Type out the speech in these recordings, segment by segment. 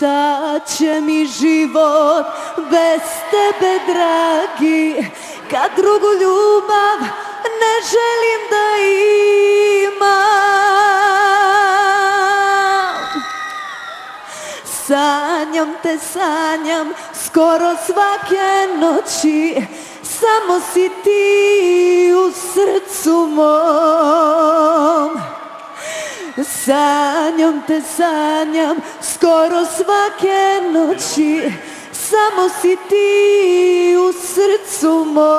Šta će mi život bez tebe, dragi, kad drugu ljubav ne želim da imam. Sanjam te, sanjam skoro svake noći, samo si ti u srcu mom. Sanjam te, sanjam skoro svake noći, samo si ti u srcu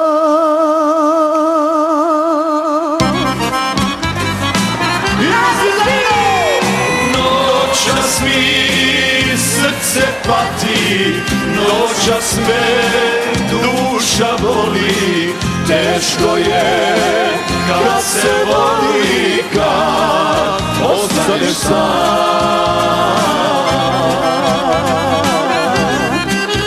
mom. Noćas mi srce pati, noćas me duša boli, teško je kad se voli, kad ostaneš sam.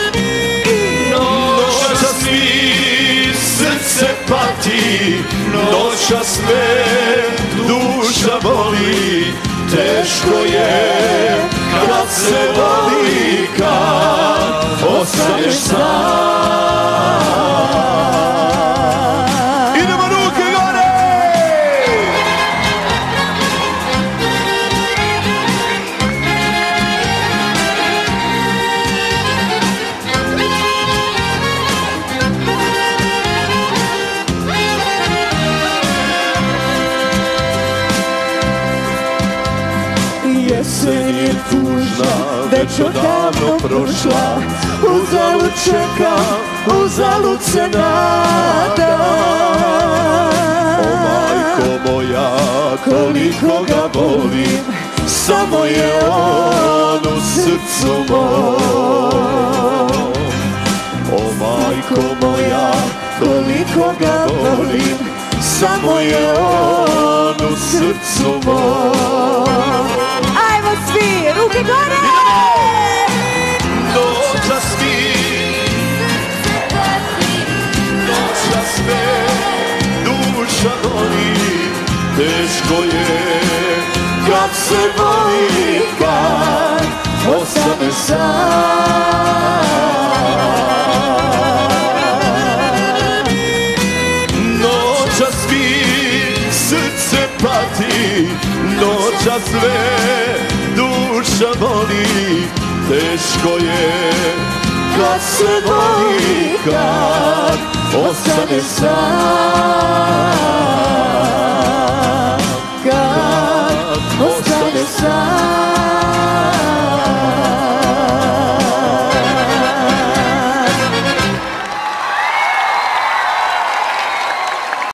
Noćas mi srce pati, noćas me duša boli, teško je kad se voli, kad ostaneš sam. Idemo ruke gore! Jesen je tužna, već odavno prošla, uzalud čekam, uzalud se nadam. O majko moja, koliko ga volim, samo je on u srcu mom. O majko moja, koliko ga volim, samo je on u srcu mom. Ajmo svi, ruke gore! Noćas mi, noćas me duša boli, teško je kad se voli, kad ostane sam. Noćas mi srce pati, noćas me duša boli, teško je kad se voli, kad ostane sam.